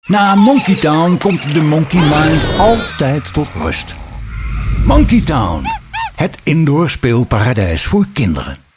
Na Monkey Town komt de Monkey Mind altijd tot rust. Monkey Town, het indoor speelparadijs voor kinderen.